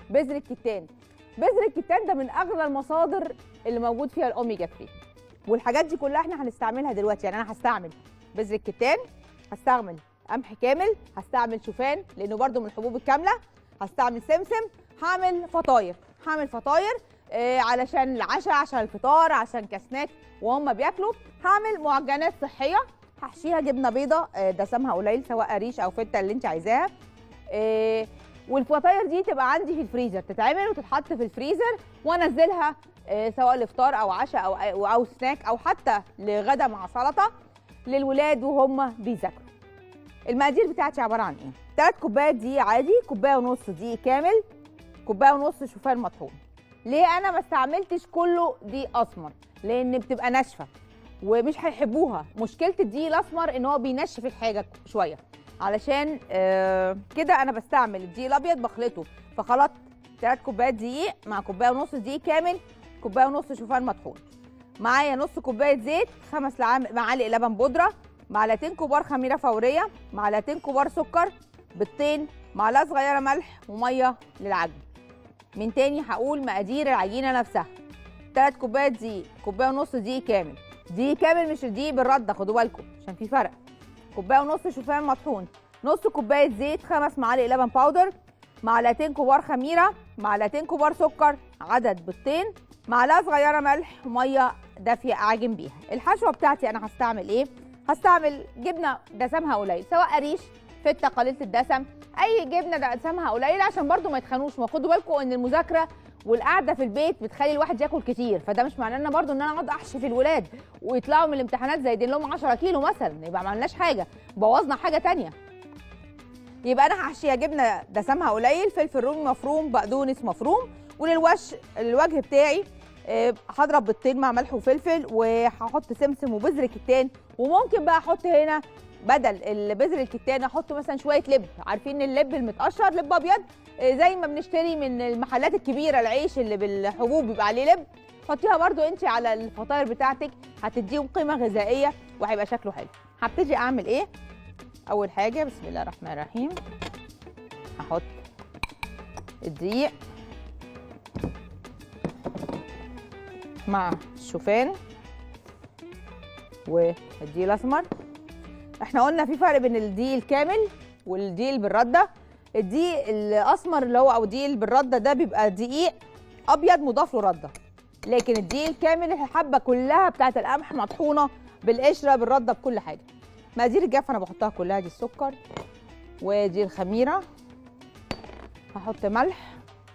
بذر الكتان. بذر الكتان ده من اغلى المصادر اللي موجود فيها الاوميجا 3، والحاجات دي كلها احنا هنستعملها دلوقتي. يعني انا هستعمل بذر الكتان، هستعمل قمح كامل، هستعمل شوفان لانه برده من الحبوب الكامله، هستعمل سمسم، هعمل فطاير. علشان العشاء، عشان الفطار، عشان كسناك وهم بياكلوا. هعمل معجنات صحيه هحشيها جبنه بيضه دسمها قليل سواء قريش او فته اللي انت عايزاها. والفطاير دي تبقى عندي في الفريزر، تتعمل وتتحط في الفريزر وانزلها سواء لفطار او عشاء او سناك او حتى لغدا مع سلطه للولاد وهم بيذاكروا. المقادير بتاعتي عباره عن ايه؟ 3 كوبايات دقيق عادي، كوبايه ونص دقيق كامل، كوبايه ونص شوفان مطحون. ليه انا ما استعملتش كله دقيق اسمر؟ لان بتبقى ناشفه ومش هيحبوها. مشكله الدقيق الاسمر ان هو بينشف الحاجه شويه، علشان كده انا بستعمل الدقيق الابيض بخلطه. فخلطت 3 كوبايات دقيق مع كوبايه ونص دقيق كامل، كوبايه ونص شوفان مطحون، معايا نص كوبايه زيت، 5 معالق لبن بودره، معلقتين كبار خميره فوريه، معلقتين كبار سكر، بيضتين، معلقه صغيره ملح وميه للعجن. من تاني هقول مقادير العجينه نفسها: 3 كوبايات دقيق، كوبايه ونص دقيق كامل، دقيق كامل مش الدقيق بالرده خدوا بالكم عشان في فرق، كوبايه ونص شوفان مطحون، نص كوبايه زيت، 5 معالق لبن باودر، معلقتين كبار خميره، معلقتين كبار سكر، عدد بيضتين، معلقه صغيره ملح وميه دافيه اعجن بيها. الحشوه بتاعتي انا هستعمل ايه؟ هستعمل جبنه دسمها قليل سواء قريش، فته قليله الدسم، اي جبنه دسمها قليل عشان برده ما يتخنوش. ما خدوا بالكم ان المذاكره والقعده في البيت بتخلي الواحد ياكل كتير، فده مش معناه ان برده ان انا اقعد احشي في الولاد ويطلعوا من الامتحانات زايدين لهم 10 كيلو مثلا، يبقى ما عملناش حاجه، بوظنا حاجه ثانيه. يبقى انا هحشيها جبنه دسمها قليل، فلفل رومي مفروم، بقدونس مفروم. الوجه بتاعي هضرب بيضتين مع ملح وفلفل، وهحط سمسم وبذر كتان. وممكن بقى احط هنا بدل بذر الكتان احط مثلا شويه لب. عارفين اللب المتقشر، لب ابيض زي ما بنشتري من المحلات الكبيره، العيش اللي بالحبوب بيبقى عليه لب، حطيها برده انت على الفطاير بتاعتك، هتديهم قيمه غذائيه وهيبقى شكله حلو. هبتدي اعمل ايه؟ اول حاجه بسم الله الرحمن الرحيم، هحط الدقيق مع الشوفان والدقيق الاسمر. احنا قلنا في فرق بين الدقيق الكامل والدقيق اللي بالرده. الدقيق الاسمر اللي هو او الدقيق اللي بالرده ده بيبقى دقيق ابيض مضاف له رده، لكن الدقيق الكامل الحبه كلها بتاعت القمح مطحونه بالقشره بالرده بكل حاجه. مقادير الجاف انا بحطها كلها، دي السكر ودي الخميره، هحط ملح.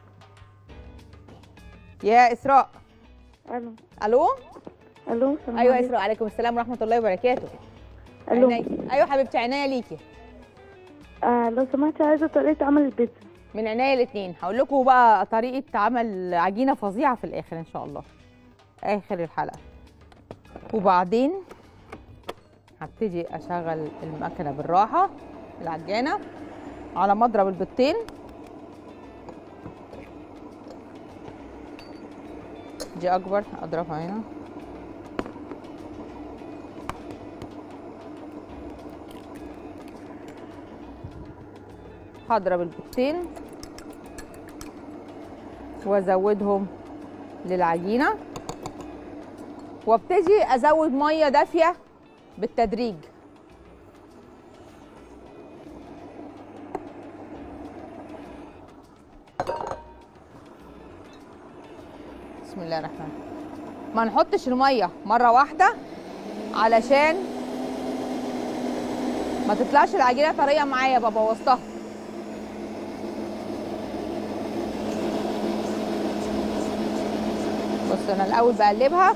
يا اسراء. الو الو الو السلام ايوه عليكم. اسراء، عليكم السلام ورحمه الله وبركاته. الو ايوه حبيبتي، عناية ليكي. لو سمحتي عايزه طريقه عمل البيتزا. من عناية الاثنين. هقول لكم بقى طريقه عمل عجينه فظيعه في الاخر ان شاء الله، اخر الحلقه. وبعدين هبتدي اشغل المكنه بالراحه، العجانه على مضرب البيضتين. دي اكبر اضربها هنا، هضرب البيضتين وازودهم للعجينه، وابتدي ازود ميه دافيه بالتدريج. بسم الله الرحمن الرحيم. ما نحطش الميه مره واحده علشان ما تطلعش العجينه طريه معايا، ببوظتها. بص انا الاول بقلبها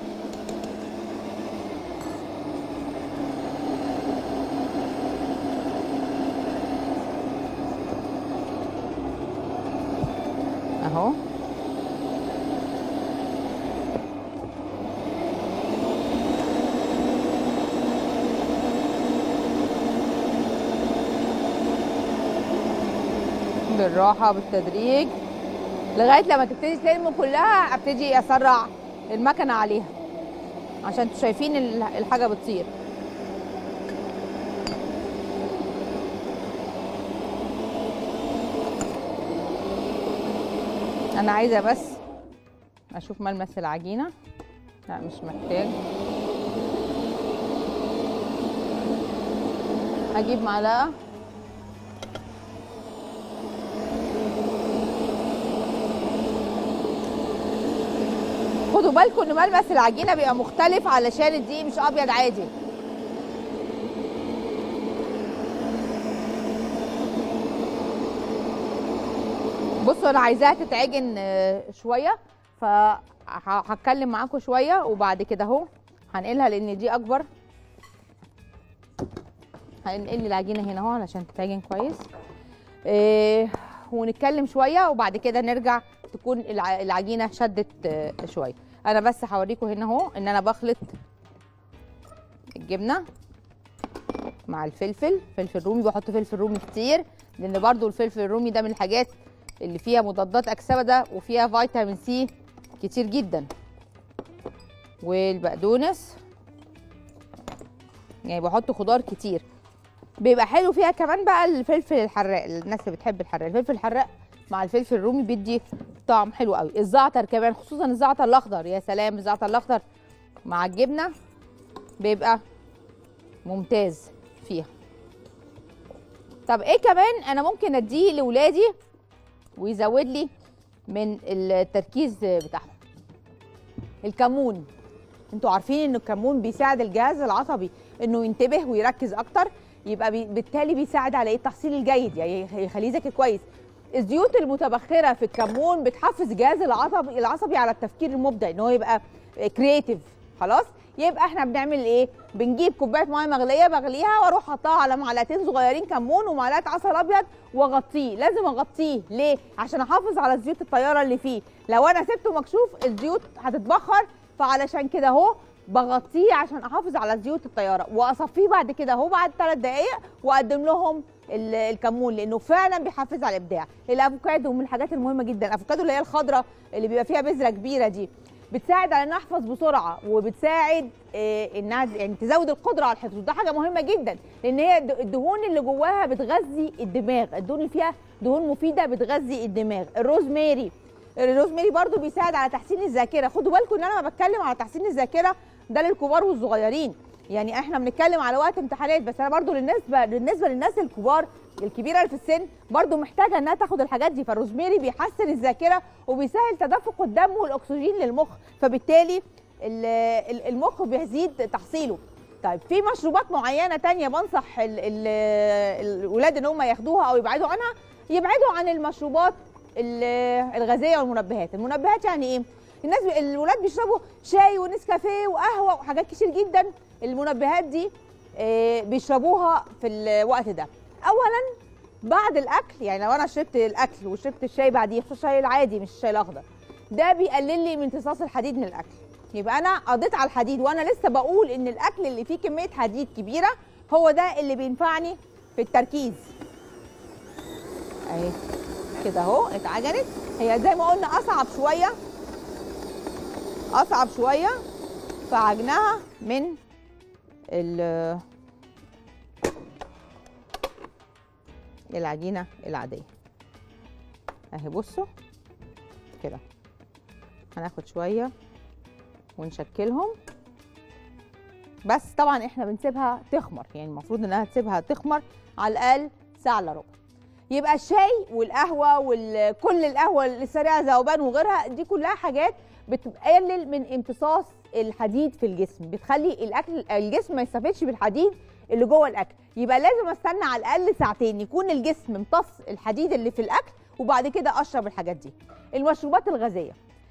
اهو، بالراحه بالتدريج لغايه لما تبتدي تلم كلها. ابتدي اسرع المكنه عليها عشان انتوا شايفين الحاجه بتطير. انا عايزه بس اشوف ملمس العجينه. لا مش محتاج. هجيب معلقه خدوا بالكم ان ملمس العجينه بيبقى مختلف علشان الدقيق مش ابيض عادي. بصوا انا عايزاها تتعجن شويه، فهتكلم معاكم شويه وبعد كده اهو هنقلها لان دي اكبر. هنقل العجينه هنا اهو علشان تتعجن كويس. ونتكلم شويه وبعد كده نرجع تكون العجينه شدت شويه. انا بس هوريكم هنا اهو ان انا بخلط الجبنه مع الفلفل رومي. بحط فلفل رومي كتير لان برضو الفلفل الرومي ده من الحاجات اللي فيها مضادات اكسده وفيها فيتامين سي كتير جدا. والبقدونس يعني بحط خضار كتير بيبقى حلو فيها. كمان بقى الفلفل الحراق، الناس اللي بتحب الحراق، الفلفل الحراق مع الفلفل الرومي بيدي طعم حلو قوي. الزعتر كمان، خصوصا الزعتر الاخضر، يا سلام، الزعتر الاخضر مع الجبنه بيبقى ممتاز فيها. طب ايه كمان انا ممكن اديه لاولادي ويزود لي من التركيز بتاعهم؟ الكمون. انتوا عارفين ان الكمون بيساعد الجهاز العصبي انه ينتبه ويركز اكتر، يبقى بالتالي بيساعد على التحصيل الجيد، يعني يخليه ذكي كويس. الزيوت المتبخره في الكمون بتحفز الجهاز العصبي على التفكير المبدع، ان هو يبقى كرييتيف. خلاص، يبقى احنا بنعمل ايه؟ بنجيب كوبايه ميه مغليه بغليها واروح حطها على معلقتين صغيرين كمون ومعلقه عسل ابيض واغطيه. لازم اغطيه ليه؟ عشان احافظ على زيوت الطياره اللي فيه. لو انا سبته مكشوف الزيوت هتتبخر، فعلشان كده اهو بغطيه عشان احافظ على زيوت الطياره، واصفيه بعد كده اهو بعد 3 دقائق واقدم لهم الكمون لانه فعلا بيحفز على الابداع. الافوكادو من الحاجات المهمه جدا. الافوكادو اللي هي الخضراء اللي بيبقى فيها بذره كبيره دي بتساعد على ان احفظ بسرعه، وبتساعد انها يعني تزود القدره على الحفظ، وده حاجه مهمه جدا لان هي الدهون اللي جواها بتغذي الدماغ. الدهون اللي فيها دهون مفيده بتغذي الدماغ. الروزماري برضو بيساعد على تحسين الذاكره. خدوا بالكم ان انا ما بتكلم على تحسين الذاكره ده للكبار والصغيرين، يعني احنا بنتكلم على وقت امتحانات، بس انا برضو بالنسبه للناس الكبيره اللي في السن برضو محتاجه انها تاخد الحاجات دي. فالروزماري بيحسن الذاكره وبيسهل تدفق الدم والاكسجين للمخ، فبالتالي المخ بيزيد تحصيله. طيب في مشروبات معينه تانية بنصح الولاد ان هم ياخدوها او يبعدوا عنها. يبعدوا عن المشروبات الغازيه والمنبهات. المنبهات يعني ايه؟ الولاد بيشربوا شاي ونسكافيه وقهوه وحاجات كتير جدا. المنبهات دي بيشربوها في الوقت ده. اولا بعد الاكل، يعني لو انا شربت الاكل وشربت الشاي بعديه، خصوصا الشاي العادي مش الشاي الاخضر، ده بيقلل لي من امتصاص الحديد من الاكل. يبقى انا قضيت على الحديد وانا لسه بقول ان الاكل اللي فيه كميه حديد كبيره هو ده اللي بينفعني في التركيز. اهي كده اهو اتعجنت. هي زي ما قلنا اصعب شويه في عجنها من العجينه العاديه. اهي بصوا كده، هناخد شويه ونشكلهم. بس طبعا احنا بنسيبها تخمر، يعني المفروض انها تسيبها تخمر على الاقل ساعه الا ربع. يبقى الشاي والقهوه وكل القهوه السريعه ذوبان وغيرها دي كلها حاجات بتقلل من امتصاص الحديد في الجسم، بتخلي الجسم ما يستفادش بالحديد اللي جوه الاكل. يبقى لازم استنى على الاقل ساعتين يكون الجسم امتص الحديد اللي في الاكل وبعد كده اشرب الحاجات دي. المشروبات الغازيه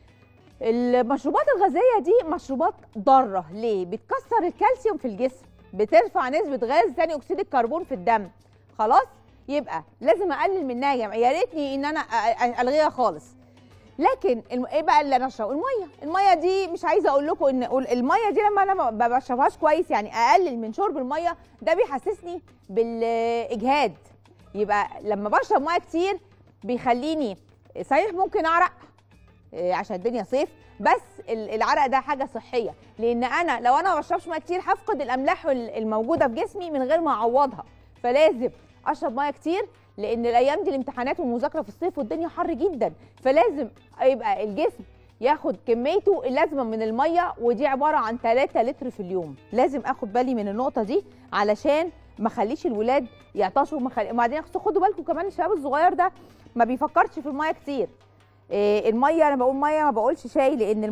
دي مشروبات ضاره. ليه؟ بتكسر الكالسيوم في الجسم، بترفع نسبه غاز ثاني اكسيد الكربون في الدم. خلاص، يبقى لازم اقلل منها يا جماعه. يا ريتني ان انا الغيها خالص. لكن ايه بقى اللي انا اشربه؟ الميه دي مش عايزه اقول لكم ان الميه دي لما انا ما بشربهاش كويس، يعني اقلل من شرب الميه، ده بيحسسني بالاجهاد. يبقى لما بشرب ميه كتير بيخليني صحيح ممكن اعرق عشان الدنيا صيف، بس العرق ده حاجه صحيه، لان انا لو انا ما بشربش ميه كتير هفقد الاملاح الموجوده في جسمي من غير ما اعوضها. فلازم اشرب ميه كتير، لان الايام دي الامتحانات والمذاكره في الصيف والدنيا حر جدا، فلازم يبقى الجسم ياخد كميته اللازمه من الميه، ودي عباره عن 3 لتر في اليوم. لازم اخد بالي من النقطه دي علشان ما اخليش الولاد يعطشوا. وبعدين خدوا بالكم كمان الشباب الصغير ده ما بيفكرش في الميه كتير. الميه، انا بقول ميه ما بقولش شاي، لان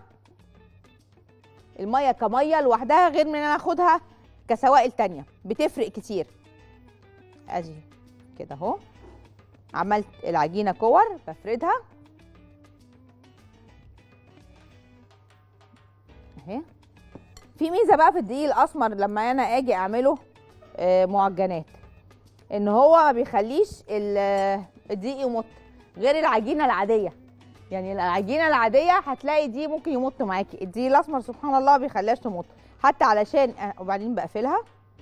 الميه كميه لوحدها غير من ان انا اخدها كسوائل تانية، بتفرق كتير. ادي كده اهو عملت العجينه كور، بفردها اهي. في ميزه بقى في الدقيق الاسمر لما انا اجي اعمله معجنات، ان هو ما بيخليش الدقيق يمط غير العجينه العاديه. يعني العجينه العاديه هتلاقي دي ممكن يمط معاكي، الدقيق الاسمر سبحان الله ما بيخليهاش تمط، حتى علشان وبعدين بقفلها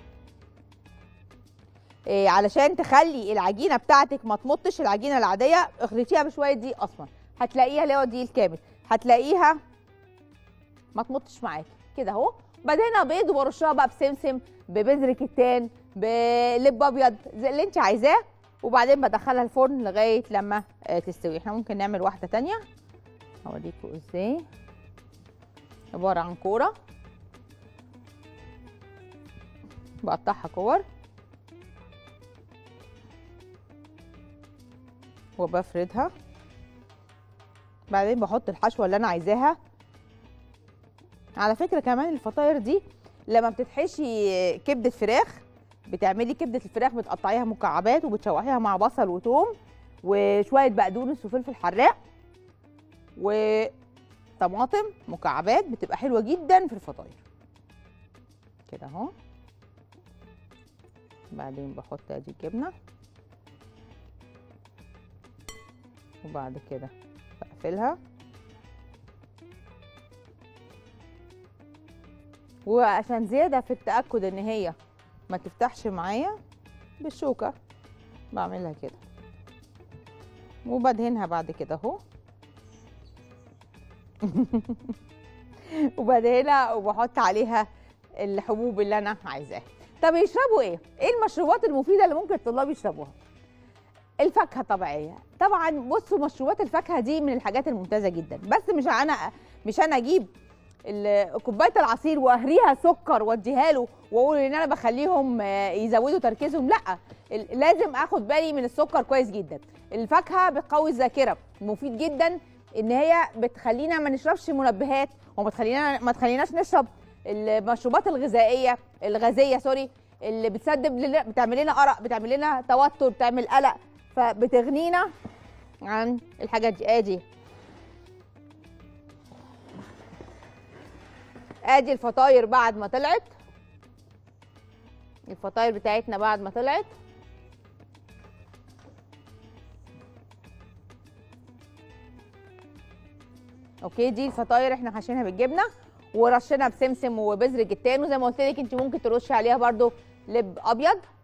علشان تخلي العجينه بتاعتك ما تمطش. العجينه العاديه اخلطيها بشويه دقيق اسمر، هتلاقيها اللي هو الدقيق الكامل، هتلاقيها ما تمطش معاكي كده اهو. بدهنها بيض وبرشها بقى بسمسم، ببذر كتان، بلب ابيض، زي اللي انت عايزاه، وبعدين بدخلها الفرن لغايه لما تستوي. احنا ممكن نعمل واحده تانية اوريكم ازاي. عباره عن كوره بقطعها كور وبفردها، بعدين بحط الحشوه اللي انا عايزاها. على فكره كمان الفطاير دي لما بتتحشي كبده فراخ، بتعملي كبده الفراخ بتقطعيها مكعبات وبتشوحيها مع بصل وثوم وشويه بقدونس وفلفل حراق وطماطم مكعبات، بتبقى حلوه جدا في الفطاير كده اهو. بعدين بحط ادي الجبنه، وبعد كده بقفلها، وعشان زياده في التاكد ان هي ما تفتحش معايا بالشوكه بعملها كده، وبدهنها بعد كده اهو وبدهنها وبحط عليها الحبوب اللي انا عايزاها. طب يشربوا ايه؟ ايه المشروبات المفيده اللي ممكن الطلاب يشربوها؟ الفاكهه طبيعيه طبعا. بصوا مشروبات الفاكهه دي من الحاجات الممتازه جدا، بس مش انا اجيب كوبايه العصير واهريها سكر واديها له واقول ان انا بخليهم يزودوا تركيزهم، لا، لازم اخد بالي من السكر كويس جدا. الفاكهه بتقوي الذاكره، مفيد جدا ان هي بتخلينا ما نشربش منبهات، وما تخليناش نشرب المشروبات الغازيه اللي بتعمل لنا ارق، بتعمل لنا توتر، بتعمل قلق، فبتغنينا عن الحاجات دي. ادي الفطاير بعد ما طلعت، الفطاير بتاعتنا بعد ما طلعت اوكي. دي الفطاير احنا حاشينها بالجبنه ورشينها بسمسم وبذر جتان، وزي ما قلت لك انت ممكن ترشي عليها برده لب ابيض.